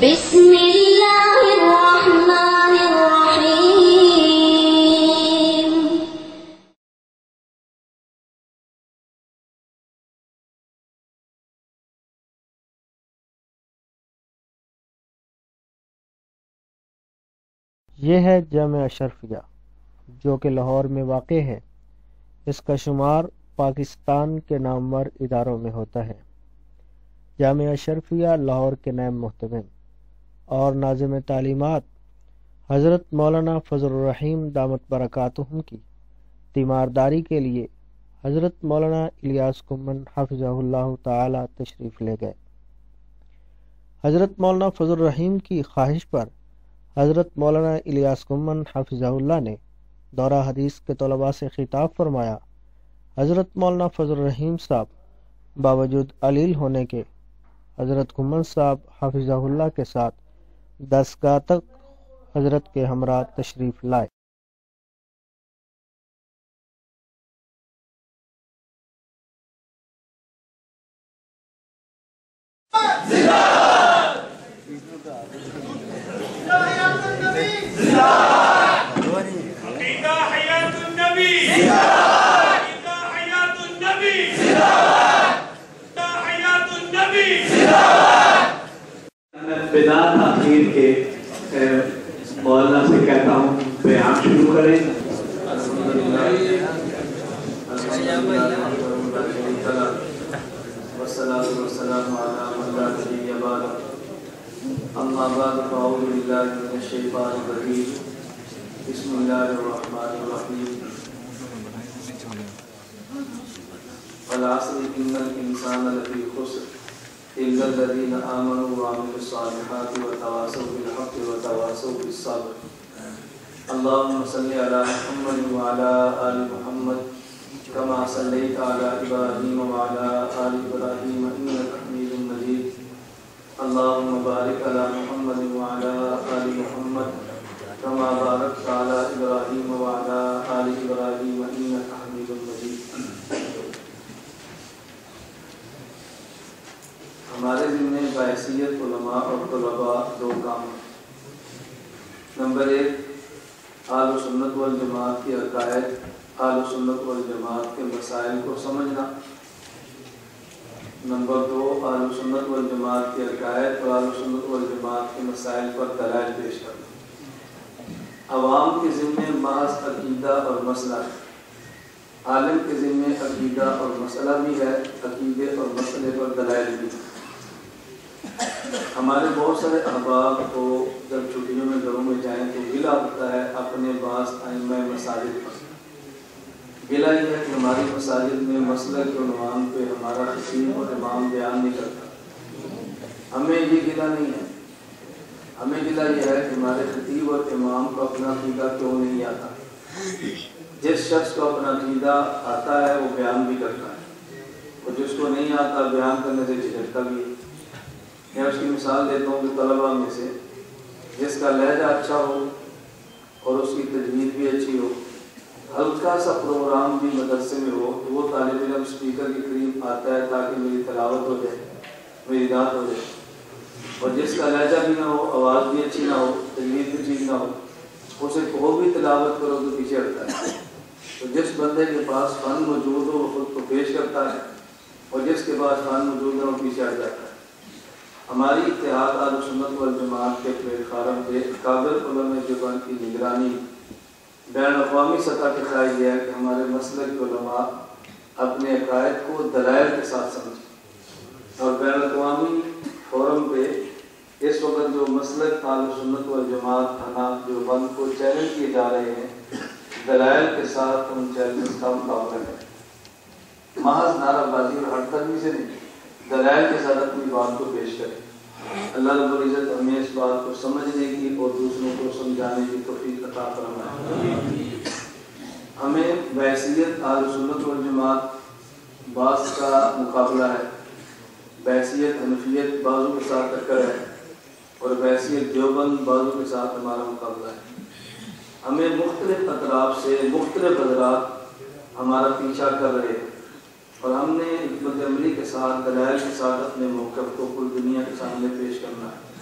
بسم اللہ الرحمن الرحیم۔ یہ ہے جامعہ اشرفیہ جو کہ لاہور میں واقع ہے۔ اس کا شمار پاکستان کے نامور اداروں میں ہوتا ہے۔ جامعہ اشرفیہ لاہور کے نائب محتمم اور ناظم تعلیمات حضرت مولانا فضل الرحیم دامت برکاتہم کی تیمارداری کے لیے حضرت مولانا الیاس کمن حفظہ اللہ تعالی تشریف لے گئے۔ حضرت مولانا فضل الرحیم کی خواہش پر حضرت مولانا الیاس کمن حفظہ اللہ نے دورہ حدیث کے طلباء سے خطاب فرمایا۔ حضرت مولانا فضل الرحیم صاحب باوجود علیل ہونے کے حضرت کمن صاحب حفظہ اللہ کے ساتھ درسگاہ تک حضرت کے ہمراہ تشریف لائے۔ بنا تاخیر کے مولانا سے کہتا ہوں بیان شروع کریں۔ والصلاة والسلام على من لا نبي بعده، أما بعد فأعوذ بالله من الشيطان الرجيم، بسم الله الرحمن الرحيم، والعصر إن الإنسان لفي خسر إلا الذين آمنوا وعملوا الصالحات وتواصوا بالحق وتواصوا بالصبر۔ اللهم صل على محمد وعلى آل محمد كما صليت على إبراهيم وعلى آل إبراهيم إنك حميد مجيد۔ اللهم بارك على محمد وعلى آل محمد كما باركت على إبراهيم وعلى آل إبراهيم إنك حميد مجيد۔ ہمارے ذمہ بحیثیت علماء اور طلباء دو کام ہیں۔ نمبر 1، اہل سنت والجماعت کی عقائد، اہل سنت والجماعت کے مسائل کو سمجھنا۔ نمبر 2، اہل سنت والجماعت کی عقائد اور اہل سنت والجماعت کے مسائل پر دلائل پیش کرنا۔ عوام کے ذمہ محض عقیدہ اور مسئلہ ہے، عالم کے ذمہ عقیدہ اور مسئلہ بھی ہے، عقیدے اور مسئلے پر دلائل بھی ہے۔ ہمارے بہت سارے احباب کو جب چھٹیوں میں گھروں میں جائیں تو گلہ ہوتا ہے اپنے بعض ائمہ مساجد پر۔ گلہ یہ ہے کہ ہماری مساجد میں مسئلہ کے عنوان پہ ہمارا خطیب اور امام بیان نہیں کرتا۔ ہمیں یہ گلہ نہیں ہے، ہمیں گلہ یہ ہے کہ ہمارے خطیب اور امام کو اپنا عقیدہ کیوں نہیں آتا۔ جس شخص کو اپنا عقیدہ آتا ہے وہ بیان بھی کرتا ہے، اور جس کو نہیں آتا بیان کرنے سے جھجکتا بھی ہے۔ میں اس کی مثال دیتا ہوں کہ طلباء میں سے جس کا لہجہ اچھا ہو اور اس کی تجوید بھی اچھی ہو، ہلکا سا پروگرام بھی مدرسے میں ہو تو وہ طالب علم اسپیکر کے قریب آتا ہے تاکہ میری تلاوت ہو جائے، میری داد ہو جائے۔ اور جس کا لہجہ بھی نہ ہو، آواز بھی اچھی نہ ہو، تجوید بھی ٹھیک نہ ہو، اسے وہ بھی تلاوت کرو تو پیچھے ہٹتا ہے۔ تو جس بندے کے پاس فن موجود ہو وہ خود کو پیش کرتا ہے، اور جس کے پاس فن موجود نہ ہو پیچھے ہٹ جاتا ہے۔ ہماری اتحاد اہل سنت والجماعت کے پلیٹ فارم پہ اکابر علماء دیوبند کی نگرانی بین الاقوامی سطح کے قائل یہ ہے کہ ہمارے مسلک کے علماء اپنے عقائد کو دلائل کے ساتھ سمجھیں، اور بین الاقوامی فورم پہ اس وقت جو مسلک اہل سنت والجماعت حناف دیوبند کو چیلنج کیے جا رہے ہیں، دلائل کے ساتھ ان چیلنج کا مقابلہ کریں، محض نعرہ بازی اور ہٹ کرنے سے نہیں، دلائل کے ساتھ اپنی بات کو پیش کریں۔ اللہ رب العزت ہمیں اس بات کو سمجھنے کی اور دوسروں کو سمجھانے کی توفیق عطا فرمائے۔ ہمیں بحیثیت اہل سنت والجماعت بعض کا مقابلہ ہے، بحیثیت حنفیت بعضوں کے ساتھ ٹکر ہے، اور بحیثیت دیوبند بعضوں کے ساتھ ہمارا مقابلہ ہے۔ ہمیں مختلف اطراف سے مختلف حضرات ہمارا پیچھا کر رہے ہیں، اور ہم نے حکمت عملی کے ساتھ دلائل کے ساتھ اپنے موقف کو پوری دنیا کے سامنے پیش کرنا ہے۔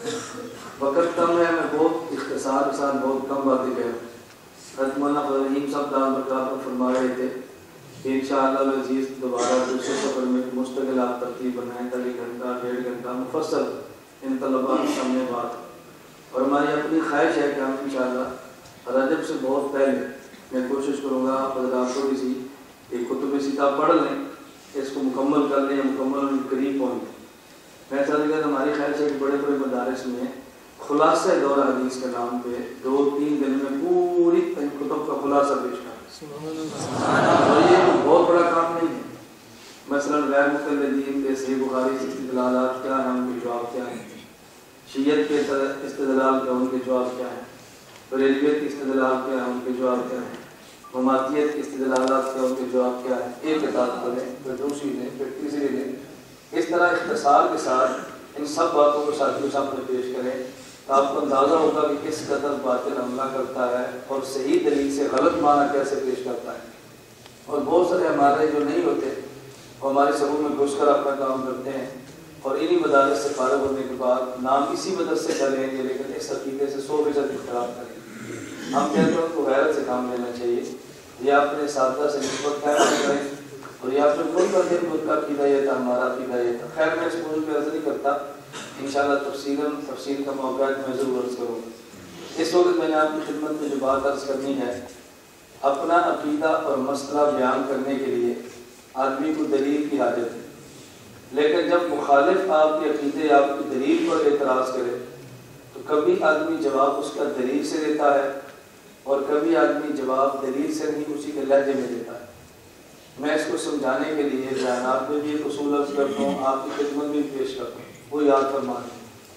وقت کم ہے، میں بہت اختصار کے ساتھ بہت کم باتیں کہہ رہا ہوں۔ حضرت مولانا فضل الرحیم صاحب دام برکاتہ فرما رہے تھے کہ انشاءاللہ العزیز دوبارہ دوسرے سفر میں مستقل آپ ترتیب بنائیں تاکہ گھنٹہ 1.5 گھنٹہ مفصل ان طلباء کے سامنے بات، اور ہماری اپنی خواہش ہے کہ ہم انشاءاللہ رجب سے بہت پہلے میں کوشش کروں گا آپ حضرات کو کسی ایک کتب سیدھا پڑھ لیں، اس کو مکمل کر لیں، مکمل ان کے قریب پہنچیں۔ میں ساتھ کہ ہماری خواہش ہے کہ بڑے بڑے مدارس میں خلاصہ دور حدیث کے نام پہ 2-3 دن میں پوری کتب کا خلاصہ پیش کریں، اور یہ بہت بڑا کام نہیں ہے۔ مثلا غیر مقلدین کے صحیح بخاری سے استدلالات کیا ہیں، ان کے جواب کیا ہیں، شیعت کے استدلال کے ان کے جواب کیا ہیں، بریلویت کے استدلال کیا ہیں، ان کے جواب کیا ہیں، مماتیت کے استدلالات کیا ان کے جواب کیا ہیں، ایک کتاب پڑھیں، پھر دوسری لیں، پھر تیسری لیں، اس طرح اختصار کے ساتھ ان سب باتوں کو ساتھیوں سامنے پیش کریں تو آپ کو اندازہ ہوگا کہ کس قدر باطل حملہ کرتا ہے اور صحیح دلیل سے غلط معنی کیسے پیش کرتا ہے۔ اور بہت سارے ہمارے جو نہیں ہوتے وہ ہمارے سبوں میں گھس کر اپنا کام کرتے ہیں، اور انہی مدارس سے فارغ ہونے کے بعد نام اسی مدرسے کا لیں گے لیکن اس عقیدے سے 100% اختلاف کریں گے۔ ہم کہتے ہیں ان کو غیرت سے کام لینا چاہیے، یا اپنے اساتذہ سے نسبت قائم کریں، اور یا پھر خود کا دل خود کا عقیدہ یہ تھا، ہمارا عقیدہ یہ تھا۔ خیر میں اس موضوع پہ عرض نہیں کرتا، انشاءاللہ تفصیل کا موقع ہے میں ضرور عرض کروں گا۔ اس وقت میں نے آپ کی خدمت میں جو بات عرض کرنی ہے، اپنا عقیدہ اور مسئلہ بیان کرنے کے لیے آدمی کو دلیل کی حاجت ہے، لیکن جب مخالف آپ کے عقیدے آپ کی دلیل پر اعتراض کرے تو کبھی آدمی جواب اس کا دلیل سے دیتا ہے اور کبھی آدمی جواب دلیل سے نہیں اسی کے لہجے میں دیتا ہے۔ میں اس کو سمجھانے کے لیے بیانات میں بھی ایک اصول عرض کرتا ہوں، آپ کی خدمت میں بھی پیش کرتا ہوں، وہ یاد فرما لیں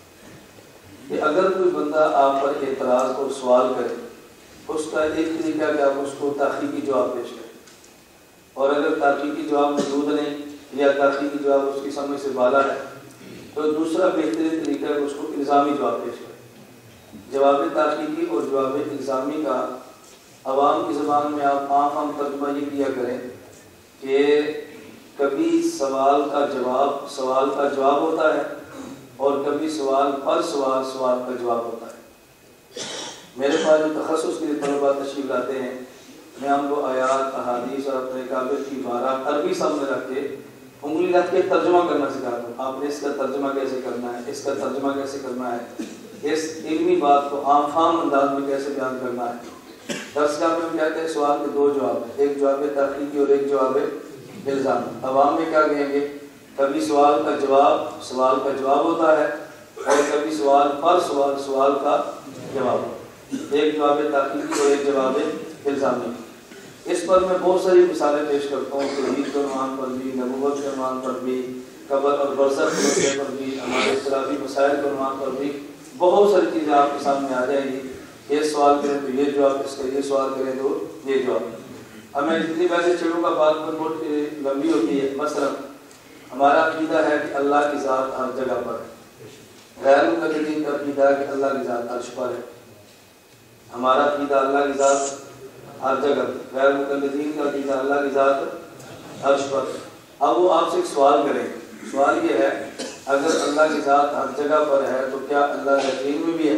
کہ اگر کوئی بندہ آپ پر اعتراض اور سوال کرے، اس کا ایک طریقہ کہ آپ اس کو تحقیقی جواب پیش کریں، اور اگر تحقیقی جواب موجود نہیں یا تحقیقی جواب اس کی سمجھ سے بالا ہے تو دوسرا بہترین طریقہ ہے اس کو الزامی جواب پیش کریں۔ جواب تحقیقی اور جواب الزامی کا عوام کی زبان میں آپ عام ترجمہ یہ کیا کریں کہ کبھی سوال کا جواب ہوتا ہے اور کبھی سوال پر سوال کا جواب ہوتا ہے۔ میرے پاس جو تخصص کے لیے طلباء تشریف لاتے ہیں، میں ہم کو آیات، احادیث اور اپنے کعبے کی عبارات عربی سامنے رکھ کے انگلی رکھ کے ترجمہ کرنا سکھاتا ہوں۔ آپ نے اس کا ترجمہ کیسے کرنا ہے، اس کا ترجمہ کیسے کرنا ہے، اس علمی بات کو عام انداز میں کیسے بیان کرنا ہے۔ درس گاہ میں ہم کہتے ہیں سوال کے 2 جواب ہیں، ایک جواب تحقیقی اور ایک جواب الزامی۔ عوام میں کیا کہیں گے، کبھی سوال کا جواب ہوتا ہے اور کبھی سوال پر سوال کا جواب ہوتا ہے، ایک جواب تحقیقی اور ایک جواب الزامی۔ اس پر میں بہت ساری مثالیں پیش کرتا ہوں، توحید کے عنوان پر بھی، نبوت کے عنوان پر بھی، قبر اور برزخ کے مسئلے پر بھی، ہمارے اختلافی مسائل کے عنوان پر بھی بہت ساری چیزیں آپ کے سامنے آ جائیں گی۔ یہ سوال کریں تو یہ جواب، اس کا یہ سوال کریں تو یہ جواب۔ ہمیں جتنی ویسے چڑوں کا بات پر بہت لمبی ہوتی ہے۔ مثلا ہمارا عقیدہ ہے کہ اللہ کی ذات ہر جگہ پر ہے، غیر مقلدین کا عقیدہ ہے کہ اللہ کی ذات عرش پر ہے۔ ہمارا عقیدہ اللہ کی ذات ہر جگہ، غیر مقلدین کا عقیدہ اللہ کی ذات عرش پر۔ اب وہ آپ سے ایک سوال کریں گے، سوال یہ ہے اگر اللہ کی ذات ہر جگہ پر ہے تو کیا اللہ یقین میں بھی ہے؟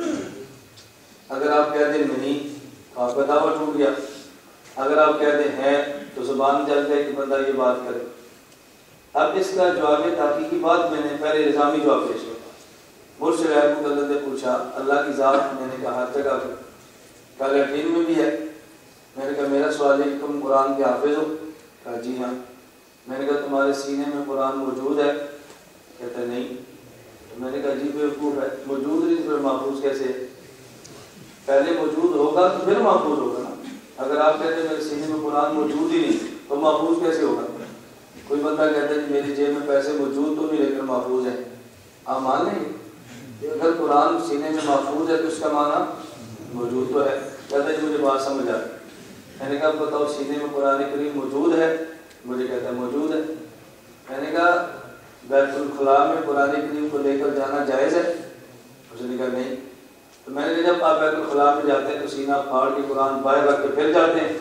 اگر آپ کہہ دیں نہیں تو آپ کا دعویٰ ٹوٹ گیا، اگر آپ کہہ دیں ہے تو زبان جل جائے کہ بندہ یہ بات کرے۔ اب اس کا جواب تحقیقی بات میں نے پہلے الزامی جواب پیش کیا۔ مجھ سے غیر مقلد نے پوچھا اللہ کی ذات، میں نے کہا ہر جگہ پر، کیا یقین میں بھی ہے؟ میں نے کہا میرا سوال ہے کہ تم قرآن کے حافظ ہو؟ کہا جی ہاں۔ میں نے کہا تمہارے سینے میں قرآن موجود ہے؟ کہتا نہیں۔ میں نے کہا جی بیوقوف ہے، موجود نہیں پھر محفوظ کیسے ہے؟ پہلے موجود ہوگا تو پھر محفوظ ہوگا نا۔ اگر آپ کہتے ہیں میرے سینے میں قرآن موجود ہی نہیں تو محفوظ کیسے ہوگا؟ کوئی بندہ کہتا ہے کہ میری جیب میں پیسے موجود تو نہیں لیکن محفوظ ہیں، آپ مان لیں گے؟ اگر قرآن سینے میں محفوظ ہے تو اس کا معنی موجود تو ہے۔ کہتا ہے کہ مجھے بات سمجھ آئی۔ میں نے کہا بتاؤ سینے میں قرآن کریم موجود ہے؟ مجھے کہتا ہے موجود ہے۔ میں نے کہا بیت الخلاء میں قرآن کریم کو لے کر جانا جائز ہے؟ اس نے کہا نہیں۔ تو میں نے کہا جب آپ بیت الخلاء میں جاتے ہیں تو سینہ پھاڑ کے قرآن باہر رکھ کے پھر جاتے ہیں؟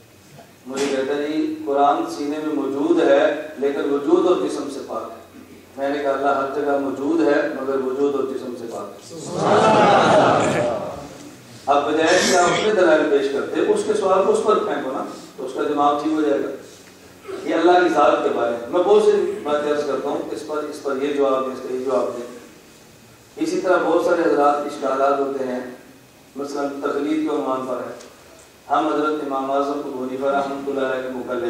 مجھے کہتا ہے جی قرآن سینے میں موجود ہے لیکن وجود اور جسم سے پاک ہے۔ میں نے کہا اللہ ہر جگہ موجود ہے مگر وجود اور جسم سے پاک ہے۔ اب بجائے کہ آپ اپنے دلائل پیش کرتے اس کے سوال کو اس پر پھینکو نا تو اس کا دماغ ٹھیک ہو جائے گا۔ یہ اللہ کی ذات کے بارے میں بہت سی باتیں عرض کرتا ہوں، اس پر یہ جواب دیں، اس کا یہ جواب دیں۔ اسی طرح بہت سارے حضرات اشکالات ہوتے ہیں، مثلا تقلید کے عنوان پر ہے۔ ہم حضرت امام اعظم ابو حنیفہ رحمۃ اللہ علیہ کے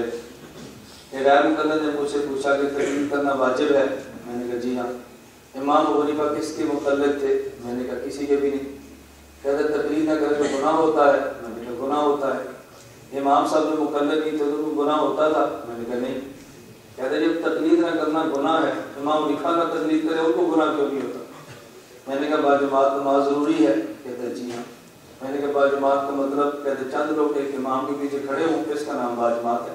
مقلد، یہ غیر مقلد نے مجھ سے پوچھا کہ تقلید کرنا واجب ہے؟ میں نے کہا جی ہاں۔ امام ابو حنیفہ کس کے مقلد تھے؟ میں نے کہا کسی کے بھی نہیں۔ کہتے تقلید نہ کرے تو گناہ ہوتا ہے؟ میں نے کہا گناہ ہوتا ہے۔ امام صاحب جو مقلد نہیں تھے تو گناہ ہوتا تھا؟ میں نے کہا نہیں۔ کہتے جب تقلید نہ کرنا گناہ ہے، امام حنیفہ نہ تقلید کرے ان کو گناہ کیوں نہیں ہوتا؟ میں نے کہا باجماعت نماز ضروری ہے؟ کہتے جی ہاں۔ میں نے کہا باجماعت کا مطلب؟ کہتے چند لوگ ایک امام کے پیچھے کھڑے ہوں اس کا نام باجماعت ہے۔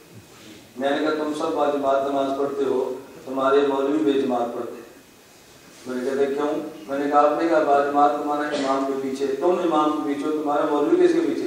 میں نے کہا تم سب باجماعت نماز پڑھتے ہو، تمہارے مولوی بے جماعت پڑھتے ہیں۔ میں نے کہا کیوں؟ میں نے کہا آپ نے کہا باجماعت تمہارا امام کے پیچھے، تم امام کے پیچھے ہو، تمہارا مولوی کس کے پیچھے؟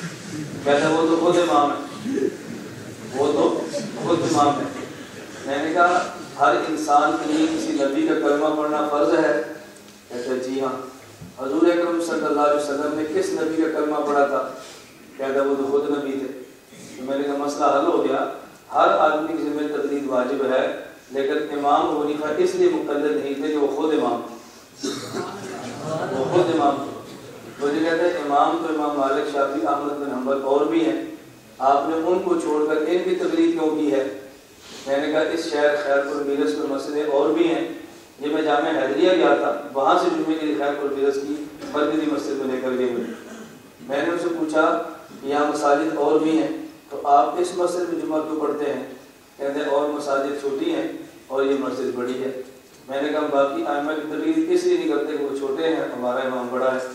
کہتا وہ تو خود امام ہے، وہ تو خود امام ہے۔ میں نے کہا ہر انسان کے لیے کسی نبی کا کلمہ پڑھنا فرض ہے؟ کہتا جی ہاں۔ حضور اکرم صلی اللہ علیہ وسلم نے کس نبی کا کلمہ پڑھا تھا؟ کہتا وہ تو خود نبی تھے۔ تو میں نے کہا مسئلہ حل ہو گیا، ہر آدمی کی ذمہ تقلید واجب ہے، لیکن امام ابو حنیفہ اس لیے مقلد نہیں تھے کہ وہ خود امام تھے، وہ خود امام تھے۔ مجھے کہتے ہیں امام تو امام مالک، شافعی، احمد بن حنبل اور بھی ہیں، آپ نے ان کو چھوڑ کر ان کی تقلید کیوں کی ہے؟ میں نے کہا اس شہر خیرپور میرس میں مسئلے اور بھی ہیں۔ یہ میں جامعہ حیدریہ گیا تھا، وہاں سے جمعے کے لیے خیرپور میرس کی مرکزی مسجد میں لے کر گئے مجھے۔ میں نے ان سے پوچھا کہ یہاں مساجد اور بھی ہیں تو آپ اس مسجد میں جمعہ کیوں پڑھتے ہیں؟ کہتے ہیں اور مساجد چھوٹی ہیں اور یہ مسجد بڑی ہے۔ میں نے کہا باقی ائمہ کی تقلید اس لیے نہیں کرتے کہ وہ چھوٹے ہیں، ہمارا امام بڑا ہے۔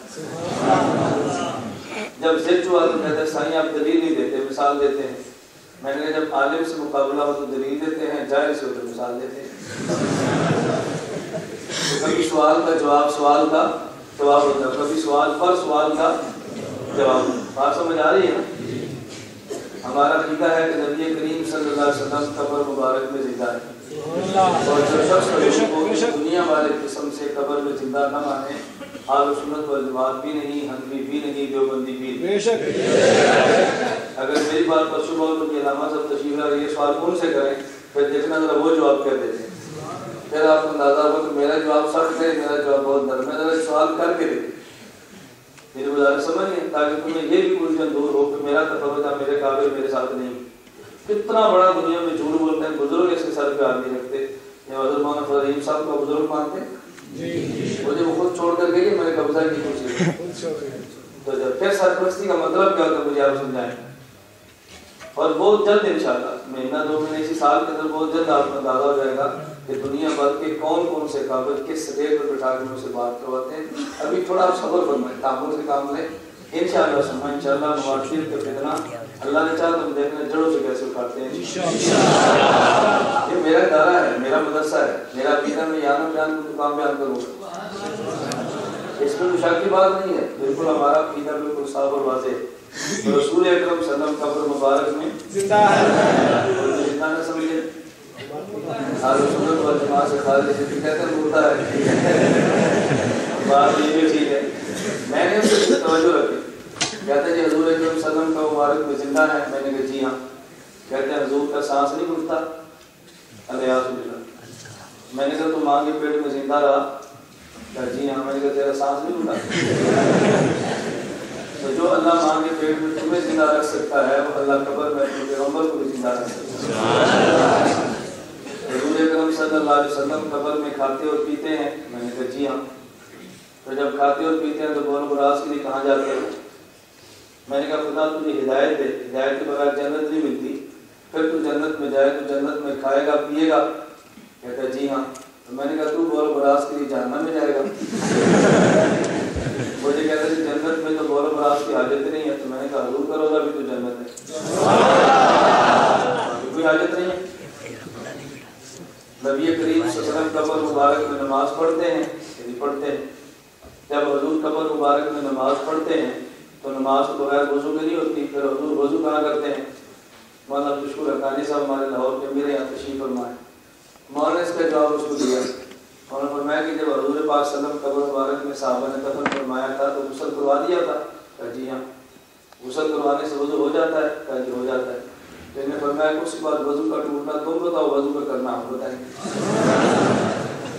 جب ضد ہوا تو کہتے ہیں سائیں آپ دلیل نہیں دیتے، مثال دیتے ہیں۔ میں نے کہا جب عالم سے مقابلہ ہو تو دلیل دیتے ہیں، جاہل سے ہو تو مثال دیتے ہیں۔ کبھی سوال کا جواب سوال کا جواب ہوتا ہے، کبھی سوال پر سوال کا جواب۔ بات سمجھ آ رہی ہے نا؟ ہمارا عقیدہ ہے کہ نبی کریم صلی اللہ علیہ وسلم قبر مبارک میں زندہ ہے، اور جو شخص کو دنیا والے قسم سے قبر میں زندہ نہ مانے، اہل سنت والجماعت بھی نہیں، حنفی بھی نہیں، دیوبندی بھی نہیں۔ اگر میری بات پر شبہ ہو تو کہ علامہ صاحب تشریف لا یہ سوال کون سے کریں، پھر دیکھنا ذرا وہ جواب کر دیتے ہیں، پھر آپ کو اندازہ ہوگا کہ میرا جواب سخت ہے، میرا جواب بہت نرم ہے، ذرا سوال کر کے دیکھیں۔ میری گزارش سمجھیں تاکہ تمہیں یہ بھی الجھن دور ہو کہ میرا تفرد میرے قابل میرے ساتھ نہیں۔ کتنا بڑا دنیا میں جھوٹ بولتے ہیں، بزرگ اس کے سر پہ ہاتھ نہیں رکھتے۔ یہ حضرت مولانا فضل رحیم صاحب کا بزرگ مانتے ہیں، مجھے وہ خود چھوڑ کر گئے کہ میں نے قبضہ کی کوشش، تو جب پھر سرپرستی کا مطلب کیا ہوتا ہے مجھے آپ سمجھائیں۔ اور بہت جلد انشاءاللہ مہینہ 2 مہینے اسی سال کے اندر بہت جلد آپ کو اندازہ ہو جائے گا کہ دنیا بھر کے کون کون سے قابل کس سٹیج پر بٹھا کے مجھ سے بات کرواتے ہیں۔ ابھی تھوڑا آپ صبر فرمائیں، تحمل سے کام لیں، انشاءاللہ سننا انشاءاللہ مواشر کے فتنہ اللہ نے چاہا تو ہم دیکھنا جڑوں سے کیسے اٹھاتے ہیں۔ یہ میرا ادارہ ہے، میرا مدرسہ ہے، میرا عقیدہ میں یہاں بیان کو کام بیان کروں گا، اس میں مشاق کی بات نہیں ہے، بالکل ہمارا عقیدہ بالکل صاف اور واضح ہے۔ رسول اکرم صلی اللہ علیہ وسلم قبر مبارک میں زندہ ہے، زندہ نہ سمجھے اہل سنت والجماعت سے خارج سے کہتے ہیں ہوتا ہے، بات یہ بھی ٹھیک ہے۔ میں نے اس سے توجہ رکھی، کہتے ہیں جی حضور اکرم صلی اللہ علیہ وسلم کا مبارک میں زندہ ہے؟ میں نے کہا جی ہاں۔ کہتے ہیں حضور کا سانس نہیں گھٹتا؟ الیاذ باللہ۔ میں نے کہا تو ماں کے پیٹ میں زندہ رہا؟ کہا جی ہاں۔ میں نے کہا تیرا سانس نہیں گھٹتا؟ تو جو اللہ ماں کے پیٹ میں تمہیں زندہ رکھ سکتا ہے وہ اللہ قبر میں اپنے پیغمبر کو بھی زندہ رکھ سکتا ہے۔ حضور اکرم صلی اللہ علیہ وسلم قبر میں کھاتے اور پیتے ہیں؟ میں نے کہا جی ہاں۔ تو جب کھاتے اور پیتے ہیں تو بول براز کے لیے کہاں جاتے ہیں؟ میں نے کہا خدا تجھے ہدایت دے، ہدایت کے بغیر جنت نہیں ملتی، پھر تو جنت میں جائے تو جنت میں کھائے گا پیے گا؟ کہتا جی ہاں۔ تو میں نے کہا تو بول براز کے لیے جہنم میں جائے گا؟ مجھے کہتے ہیں جنت میں تو بول براز کی حاجت نہیں ہے۔ تو میں نے کہا حضور کا روزہ بھی تو جنت ہے، کوئی حاجت نہیں ہے۔ نبی کریم صلی اللہ علیہ وسلم قبر مبارک میں نماز پڑھتے ہیں، یعنی پڑھتے ہیں۔ جب حضور قبر مبارک میں نماز پڑھتے ہیں تو نماز تو بغیر وضو کے نہیں ہوتی، پھر حضور وضو کہاں کرتے ہیں؟ مولانا مشکور حقانی صاحب ہمارے لاہور کے میرے یہاں تشریف فرمائے، مولانا اس کا جواب اس کو دیا. انہوں نے فرمایا کہ جب حضور پاک صلی اللہ علیہ وسلم قبر مبارک میں صحابہ نے دفن فرمایا تھا تو غسل کروا دیا تھا؟ کہا جی ہاں. غسل کروانے سے وضو ہو جاتا ہے؟ کہا جی ہو جاتا ہے. تو انہوں نے فرمایا کہ اس کے بعد وضو کا ٹوٹنا تم بتاؤ، وضو کا کرنا ہم بتائیں گے.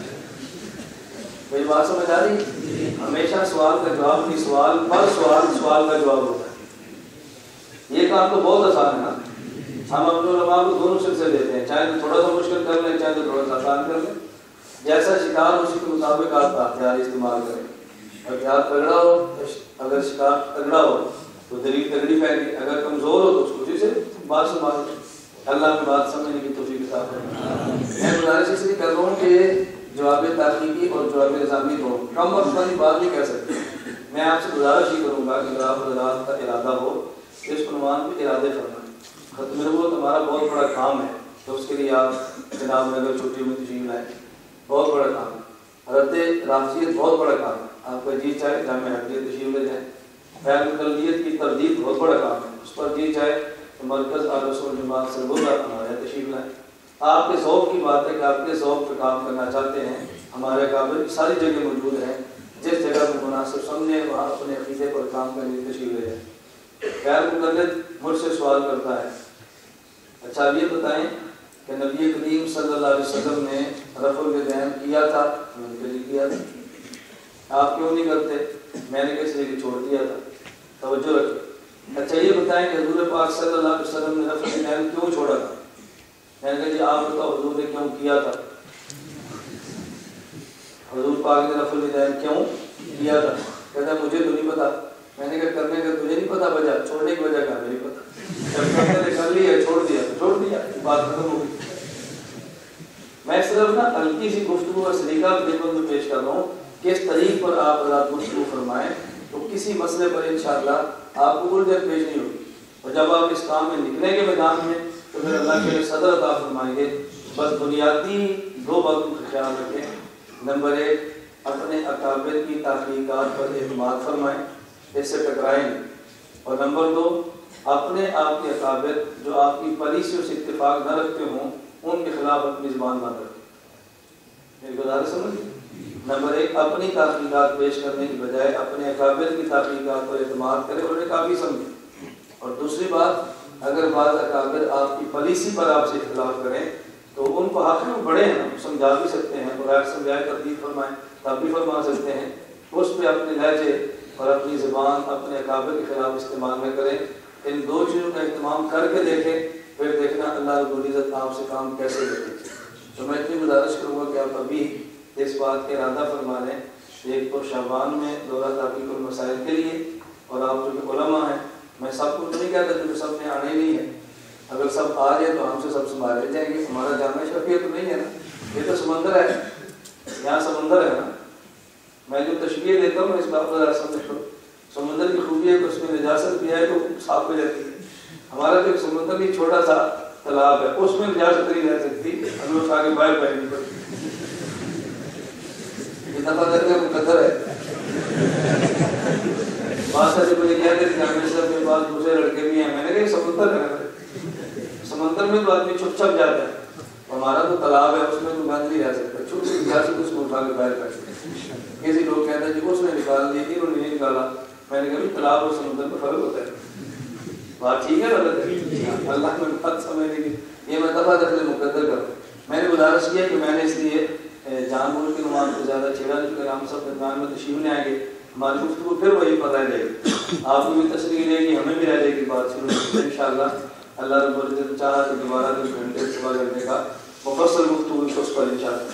میری بات سمجھ آ رہی؟ ہمیشہ سوال کا جواب نہیں، سوال پر سوال کا جواب ہوتا ہے. یہ کام تو بہت آسان ہے نا. ہم اپنے علماء کو دونوں سلسلے دیتے ہیں، چاہے تو تھوڑا سا مشکل کر لیں، چاہے تو تھوڑا سا آسان کر لیں. جیسا شکار اسی کے مطابق آپ کا ہتھیار استعمال کریں. ہتھیار تگڑا ہو، اگر شکار تگڑا ہو تو دلیل تگڑی پھینکے، اگر کمزور ہو تو اس کو سے بات سنبھالو. اللہ کی بات سمجھنے کی توفیق عطا فرمائے. میں گزارش اس لیے کر رہا ہوں کہ جواب تحقیقی اور جواب نظامی دونوں کم وقت والی بات نہیں کہہ سکتے. میں آپ سے گزارش ہی کروں گا کہ اگر آپ حضرات کا ارادہ ہو اس عنوان پہ ارادے فرمائیں. ختم نبوت ہمارا بہت بڑا کام ہے، تو اس کے لیے آپ جناب نگر چھٹی میں تشریف لائیں. بہت بڑا کام ہے. حضرت رافضیت بہت بڑا کام ہے. آپ کا جی چاہے جامع حقیقت تشریف لے جائیں. خیر مقلدیت کی تردید بہت بڑا کام ہے، اس پر جی چاہے تو مرکز اہل سنت والجماعت سے وہ ہمارے تشریف لائیں. آپ کے ذوق کی بات ہے کہ آپ کے ذوق پہ کام کرنا چاہتے ہیں. ہمارے قابل ساری جگہ موجود ہیں، جس جگہ کو مناسب سمجھے وہاں اپنے عقیدے پر کام کرنے کی تشریف لے جائیں. غیر مقلد مجھ سے سوال کرتا ہے، اچھا یہ بتائیں کہ نبی کریم صلی اللہ علیہ وسلم نے رفع الیدین کیا تھا؟ میں نے کہا کیا تھا. آپ کیوں نہیں کرتے؟ میں نے کس لیے چھوڑ دیا تھا. توجہ رکھیں. اچھا یہ بتائیں کہ حضور پاک صلی اللہ علیہ وسلم نے رفع الیدین کیوں چھوڑا تھا؟ میں نے کہا جی آپ بتاؤ حضور نے کیوں کیا تھا؟ حضور پاک نے رفع الیدین کیوں کیا تھا؟ کہتا ہے مجھے تو نہیں پتا. میں نے کہا کرنے کا تجھے نہیں پتا وجہ، چھوڑنے کی وجہ کا نہیں پتا. جب میں نے کر لیا چھوڑ دیا تو چھوڑ دیا، بات ختم ہو گئی. میں صرف نا ہلکی سی گفتگو کا سلیقہ دیکھو میں پیش کر رہا ہوں کہ اس طریق پر آپ حضرات گفتگو فرمائیں تو کسی مسئلے پر انشاءاللہ آپ کو الجھن پیش نہیں ہوگی. اور جب آپ اس کام میں نکلیں گے میدان میں تو پھر اللہ کے صدر عطا فرمائیں گے. بس بنیادی دو باتوں کا خیال رکھیں. نمبر 1 اپنے اکابر کی تحقیقات پر اعتماد فرمائیں، اس سے ٹکرائیں گے. اور نمبر 2 اپنے آپ کے اکابر جو آپ کی پالیسیوں سے اتفاق نہ رکھتے ہوں ان کے خلاف اپنی زبان بند رکھیں. میری گزارش سمجھ. نمبر 1 اپنی تحقیقات پیش کرنے کی بجائے اپنے اکابر کی تحقیقات پر اعتماد کریں اور انہیں کافی سمجھیں. اور دوسری بات اگر بعض اکابر آپ کی پالیسی پر آپ سے اختلاف کریں تو ان کو حق میں بڑے ہیں، سمجھا بھی سکتے ہیں، بغیر سمجھائے تردید فرمائیں تب بھی فرما سکتے ہیں. اس پہ اپنے لہجے اور اپنی زبان اپنے اکابر کے خلاف استعمال نہ کریں. ان دو چیزوں کا اہتمام کر کے دیکھیں، پھر دیکھنا اللہ رب العزت آپ سے کام کیسے لیتے. تو میں اتنی گزارش کروں گا کہ آپ ابھی اس بات کا ارادہ فرما لیں. ایک تو شعبان میں دورہ تحقیق المسائل کے لیے، اور آپ جو کہ علماء ہیں، میں سب کو تو نہیں کہتا کہ سب نے آنے نہیں ہے. اگر سب آ جائیں تو ہم سے سب سنبھالے جائیں گے. ہمارا جامع شفیع تو نہیں ہے نا، یہ تو سمندر ہے، یہاں سمندر ہے نا. میں جو تشبیہ دیتا ہوں اس بات کو سمجھ لو. سمندر کی خوبی ہے کہ اس میں نجاست بھی ہے تو صاف ہو جاتی ہے. ہمارا جو سمندر کی چھوٹا سا تالاب ہے اس میں نجاست نہیں رہ سکتی، ہمیں اس آگے باہر پہننی پڑتی. یہ دفعہ کرنے مقدر ہے. بات سے مجھے کہتے ہیں کہ ہمیشہ کے بعد دوسرے لڑکے بھی ہیں. میں نے کہا سمندر ہے، سمندر میں تو آدمی چھپ چھپ جاتا ہے. ہمارا تو تالاب ہے اس میں تو بند نہیں رہ سکتا. چھوٹی نجاست اس کو اٹھا کے باہر پہنچ. کسی لوگ کہتے ہیں جی اس نے نکال دی، انہوں نے نہیں نکالا. میں نے کہا تالاب اور سمندر میں فرق ہوتا ہے. بات ٹھیک ہے غلط ہے؟ اللہ میں بات سمجھنے کی یہ میں دفعہ دفعہ مقدر کرتا ہوں. میں نے گزارش کیا کہ میں نے اس لیے جان بوجھ کے نماز کو زیادہ چھیڑا نہیں کہ ہم سب درمیان میں تشریف لے آئیں گے. ہماری گفتگو پھر وہی پر رہ جائے گی، آپ کو بھی تسلی رہے گی، ہمیں بھی رہ جائے گی. بات شروع انشاءاللہ اللہ رب العزت چاہا تو دوبارہ 2 گھنٹے صبح کرنے کا مفصل گفتگو اس پر انشاءاللہ.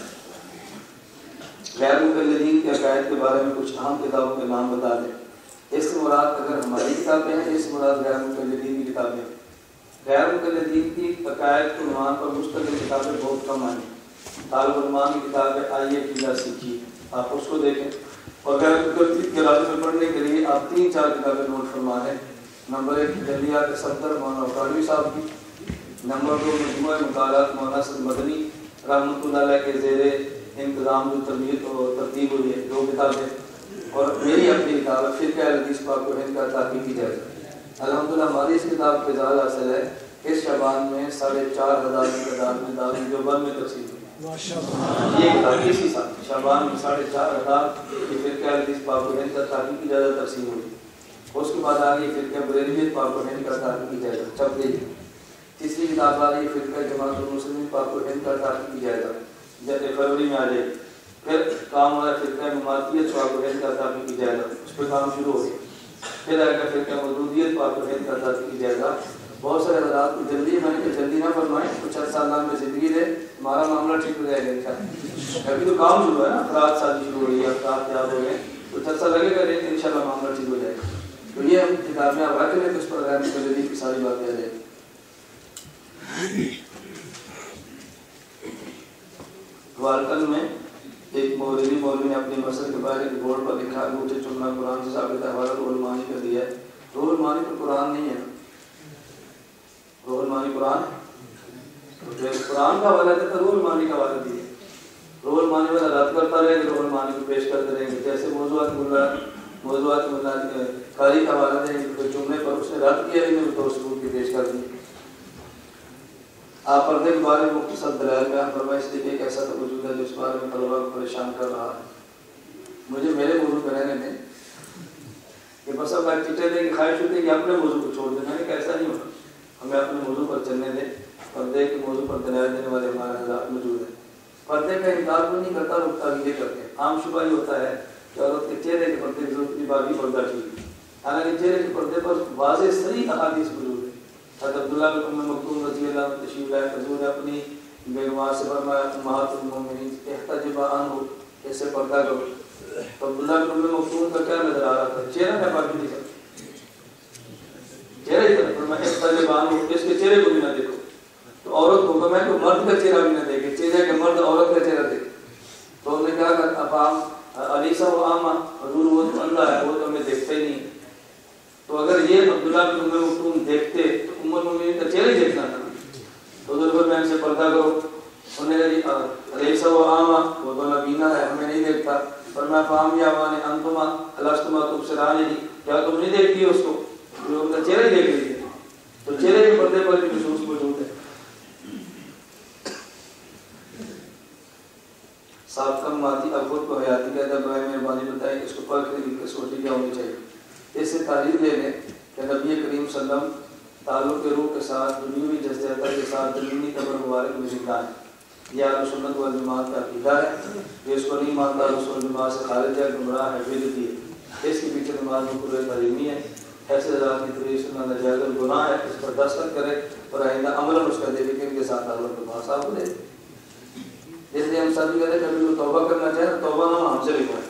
غیر مقلدین کے عقائد کے بارے میں کچھ اہم کتابوں کے نام بتا دیں. اس سے مراد اگر ہماری کتابیں ہیں، اس سے مراد غیر مقلدین کی کتابیں ہیں. غیر مقلدین کی عقائد کے عنوان پر مستقل کتابیں بہت کم آئیں. طالب علمان کی کتاب ہے آئیے قلعہ سیکھیے، آپ اس کو دیکھیں. اور غیر مقلدین کے راستے میں پڑھنے کے لیے آپ 3-4 کتابیں نوٹ فرما لیں. نمبر 1 جلیات صدر مولانا قادری صاحب کی. نمبر 2 مجموعہ مقالات مولانا سید مدنی رحمۃ اللہ علیہ کے زیر انتظام جو ترتیب ہوئی ہے 2 کتابیں. اور میری اپنی کتاب ہے فرقہ حدیث پاک و ہند کا تحقیقی جائزہ. الحمدللہ ہماری اس کتاب کے اعزاز حاصل ہے. اس شعبان میں 4,500 کی تعداد میں دارالعلوم دیوبند میں تقسیم ہوئی. یہ کتاب اسی سال شعبان میں 4.5 یہ فرقہ حدیث پاک و ہند کا تحقیق کی زیادہ تقسیم ہوئی. اس کے بعد آگے فرقہ بریلویت پاک و ہند کا تحقیق کی جائے گا چپ دے. تیسری کتاب آ گئی فرقہ جماعت المسلمین پاک و ہند کا تحقیق کی جائے گا جیسے فروری میں آ جائے. پھر کام ہو رہا ہے فرقہ مماتیت پاک و ہند کا تحقیق کی جائے گا, اس پہ کام شروع ہو گیا. پھر آئے گا فرقہ مودودیت پاک و ہند کا تحقیق کی جائے گا. بہت سارے حضرات کو جلدی میں نے جلدی نہ فرمائیں, کچھ عرصہ اللہ میں زندگی دے, ہمارا معاملہ ٹھیک ہو جائے گا انشاءاللہ. ابھی تو کام شروع ہے نا, افراد شادی شروع ہو رہی ہے, افراد تیار ہو گئے, کچھ عرصہ لگے گا لیکن انشاءاللہ معاملہ ٹھیک ہو جائے گا. تو یہ ہم کتابیں آپ رکھ لیں تو اس پر غیر مقلدی کی ساری باتیں آ جائیں. گوالکل میں ایک مولوی نے اپنے مسئلے کے بارے میں بورڈ پر لکھا انگوٹھے چومنا قرآن سے ثابت ہے, حوالہ روح المعانی کا دیا ہے. روح المعانی تو قرآن نہیں ہے, روح المعانی قرآن قرآن کا حوالہ دیتا, روح المعانی کا حوالہ دیا. روح المعانی والا رد کرتا رہے گا, روح المعانی کو پیش کرتے رہیں گے. جیسے موضوعات ملا قاری کا حوالہ دیں گے, جملے پر اس نے رد کیا ہی تو ثبوت کی پیش کر دی. آپ پردے کے بارے میں مختصر دلائل بیان فرمائیں, اس لیے کہ ایک ایسا تو وجود ہے جو اس بارے میں طلباء کو پریشان کر رہا ہے. مجھے میرے موضوع پہ رہنے دیں کہ بس اب ایک چیٹے دیں کہ خواہش ہوتی ہے کہ اپنے موضوع کو چھوڑ دیں. میں نے کہا ایسا نہیں ہوتا, ہمیں اپنے موضوع پر چلنے دیں. پردے کے موضوع پر دلائل دینے والے ہمارے حضرات موجود ہیں. پردے کا انکار کو نہیں کرتا, رکتا بھی یہ کرتے ہیں. عام شبہ یہ ہوتا ہے کہ عورت کے چہرے کے پردے کی ضرورت کی باقی پردہ ٹھیک ہے, حالانکہ چہرے کے پردے پر واضح صحیح احادیث موجود ہے. حضرت عبداللہ بن ام مکتوم رضی اللہ عنہ تشریف لائے, حضور نے اپنی بیگمات سے فرمایا امہات المومنین احتجبا عنہ, ایسے پردہ کرو. تو عبداللہ بن ام مکتوم کا کیا نظر آ رہا تھا, چہرہ ہے باقی نہیں کرتا, چہرہ ہی طرح فرمایا احتجبا عنہ, اس کے چہرے کو بھی نہ دیکھو. تو عورت کو فرمایا کہ مرد کا چہرہ بھی نہ دیکھے, چہرے کے مرد عورت کا چہرہ دیکھے. تو انہوں نے کہا کہ اب علیسہ و آما, حضور وہ تو اللہ ہے, وہ تو ہمیں دیکھتا ہی نہیں. تو اگر یہ عبداللہ بن ام مکتوم دیکھتے تو ام المؤمنین کا چہرہ ہی دیکھنا تھا. تو حضور میں ان سے پردہ کرو. انہوں نے علیسہ و آما, وہ تو نبینا ہے, ہمیں نہیں دیکھتا. فرمایا فام یا وان انتما الستما تبصران, کیا تم نہیں دیکھتی اس کو, جو ان کا چہرہ ہی دیکھ رہی ہے. تو چہرے کے پردے پر بھی نصوص موجود ہے. سابقہ ماتی اب خود کو حیاتی کا ادب برائے مہربانی بتائیں, اس کو پڑھ کے سوچی کیا ہونی چاہیے. اس سے تعلیم لے لیں کہ نبی کریم صلی اللہ علیہ وسلم تعلق روح کے ساتھ دنیوی جذبات کے ساتھ زمینی قبر مبارک میں زندہ ہیں. یہ اہل سنت والجماعت کا عقیدہ ہے. جو اس کو نہیں مانتا رسول والجماعت سے خارج ہے, گمراہ ہے, بدعتی ہے. اس کے پیچھے نماز میں قرآن تعلیمی ہے. ایسے ذات کی تدریس سننا ناجائز گناہ ہے. اس پر دستخط کرے اور آئندہ عملاً اس کا دیکھے کہ ان کے ساتھ تعلق کے پاس آپ دے. اس لیے ہم سب کہتے ہیں کبھی وہ توبہ کرنا چاہے تو توبہ نہ ہم سے لکھوائیں,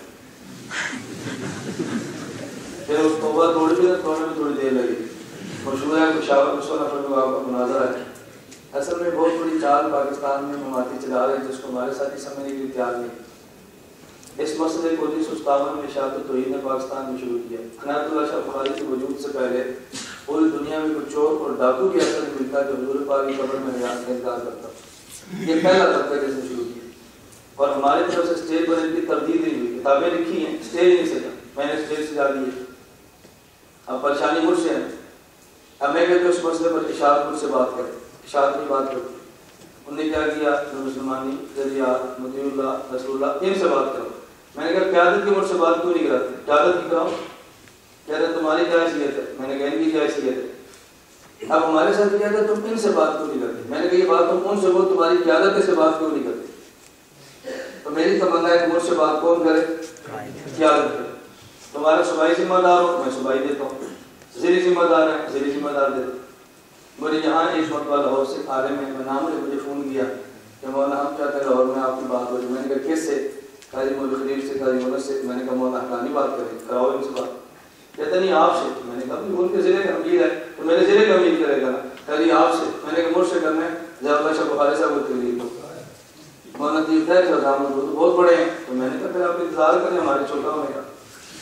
پھر اس توبہ توڑنے میں تھوڑی دیر لگے گی. مشہور ہے کہ شاور مشورہ پر آپ کا مناظرہ ہے. اصل میں بہت بڑی چال پاکستان میں مماتی چلا رہے ہیں جس کو ہمارے ساتھی سمجھنے کے لیے تیار نہیں. اس مسئلے کو 1957 میں اشاعت توحید نے پاکستان میں شروع کیا. عنایت اللہ شاہ بخاری کے وجود سے پہلے پوری دنیا میں کوئی چور اور ڈاکو کی اثر ملتا جو حضور پاک کی قبر میں حیات کا انکار کرتا. یہ پہلا طبقہ جس نے شروع کیا, اور ہماری طرف سے اسٹیج پر ان کی تردید نہیں ہوئی. کتابیں لکھی ہیں, اسٹیج نہیں سجا, میں نے اسٹیج سجا دی ہے. اب پریشانی مجھ سے ہے. اب میں کہتے اس مسئلے پر اشاعت مجھ سے بات کریں, اشاعت کی بات کریں. انہوں نے کیا کیا, مسلمانی, ذریعات, مطیع اللہ, رسول اللہ, ان سے بات کرو. میں نے کہا قیادت کی مجھ سے بات کیوں نہیں کراتے, قیادت کی کراؤ. کہتے ہیں تمہاری کیا حیثیت ہے. میں نے کہا ان کی کیا حیثیت ہے. اب ہمارے ساتھ کیا تھا, تم ان سے بات کیوں نہیں کرتے. میں نے کہا یہ بات تم ان سے بول, تمہاری قیادت سے بات کیوں نہیں کرتے. تو میری تمنا ہے کہ مجھ سے بات کون کرے, قیادت کرے. تمہارا صوبائی ذمہ دار ہو, میں صوبائی دیتا ہوں. زیری ذمہ دار ہے, زیری ذمہ دار دیتا ہوں. مجھے یہاں ایک مرتبہ لاہور سے عالم ہے, میں نام نے مجھے فون کیا کہ مولانا ہم چاہتے ہیں لاہور میں آپ کی بات ہو جائے. میں نے کہا کس سے, قاضی مولوی خلیل سے, قاضی مولوی سے. میں نے کہا مولانا حقانی بات کریں, کراؤ ان سے بات. کہتے نہیں آپ سے. میں نے کہا ان کے ضلع کا امیر ہے تو میرے ضلع کا امیر کرے گا نا. کہتے آپ سے. میں نے کہا مجھ سے کرنا ہے ضیاء اللہ شاہ بخاری صاحب کو تقریر کو. مولانا دیکھتا ہے کہ حضام تو بہت بڑے ہیں. تو میں نے کہا پھر آپ انتظار کریں ہمارے چھوٹا ہونے کا.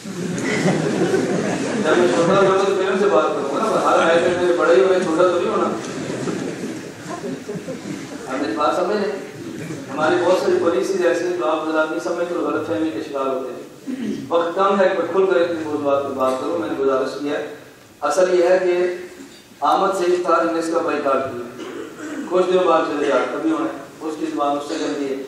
جب میں چھوٹا ہوگا تو پھر ان سے بات کروں گا نا. ہر ایسے میرے بڑے ہی ہوئے, چھوٹا تو نہیں ہونا. آپ میری بات سمجھ لیں. ہماری بہت ساری پالیسیز ایسی ہیں جو آپ حضرات نہیں سمجھتے اور غلط فہمی کے شکار ہوتے ہیں. وقت کم ہے کہ کھل کر اتنی موضوعات پر بات کروں. میں نے گزارش کیا ہے. اصل یہ ہے کہ آمد سے ہی تھا, انہیں اس کا بائیکاٹ کیا. کچھ دنوں بعد چلے جا کبھی ہونا, اس کی زبان اس سے گندی ہے.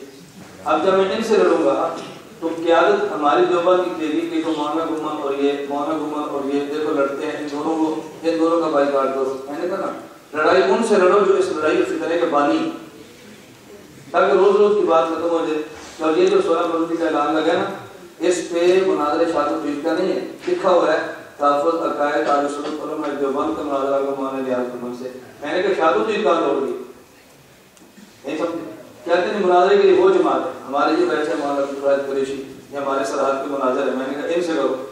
اب جب میں ان سے لڑوں گا تو قیادت ہماری دیوبند کی دے گی کہ تو مولانا گمن اور یہ دیکھو لڑتے ہیں، ان دونوں کا بائیکاٹ کرو. میں نے کہا نا لڑائی ان سے لڑو جو اس لڑائی کے فتنے کے بانی، تاکہ روز روز کی بات ختم ہو جائے. اور یہ جو 16 فروری کا اعلان لگا نا، اس پہ مناظرہ شاط و پیٹ کا نہیں ہے، لکھا ہوا ہے تحفظ عقائد اہل سنت علماء دیوبند کا مناظرہ کا مولانا ریاض گمن سے. میں نے کہا شاط و پیٹ کہاں لوٹ گئی؟ نہیں سمجھے؟ کہتے ہیں مناظرے کے لیے وہ جماعت ہے، ہمارے یہ بیٹھے مولانا عبدالواحد قریشی، یہ ہمارے سرحد کے مناظر ہے. میں نے کہا ان سے کرو،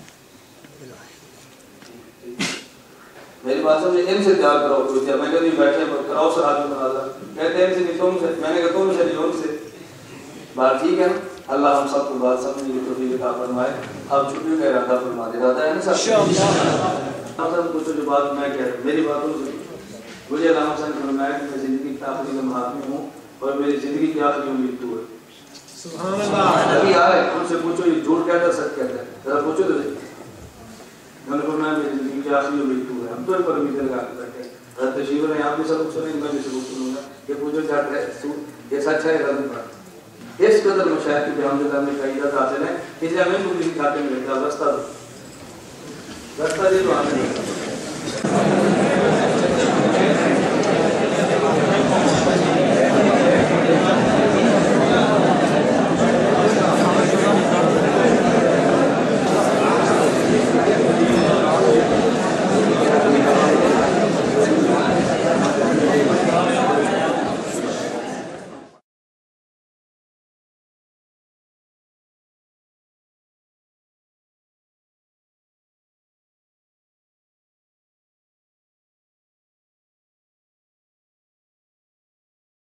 میری بات سمجھے، ان سے تیار کراؤ کوئی تیار. میں کہا نہیں بیٹھے کراؤ سرحد میں مناظرہ. کہتے ہیں ان سے نہیں تم سے. میں نے کہا تم سے نہیں ان سے. بات ٹھیک ہے نا؟ اللہ ہم سب کو بات سمجھنے کی توفیق عطا فرمائے. اب چھٹیوں کا ارادہ فرما دے. ارادہ ہے نا سب؟ سب کچھ جو بات میں کہہ رہا ہوں میری باتوں سے مجھے علامہ حسین نے فرمایا کہ میں زندگی کے آخری لمحات میں ہوں اور میری زندگی کی آخری امید تو ہے. سبحان اللہ. ابھی آئے ان سے پوچھو یہ جھوٹ کہتا ہے سچ کہتا ہے، ذرا پوچھو تو صحیح. میں نے فرمایا میری زندگی کی آخری امید تو ہے. ہم تو پر امید لگا کے بیٹھے ہیں. حضرت تشریف رہے آپ بھی سب کچھ سنیں، میں بھی سب کچھ سنوں گا. یہ پوچھو کیا ہے یہ سچ ہے غلط بات. اس قدر مشاہد کی الحمدللہ میں قیادت حاصل ہے، اس لیے ہمیں کو کسی کھاتے میں رکھتا رستہ دے تو ہمیں نہیں.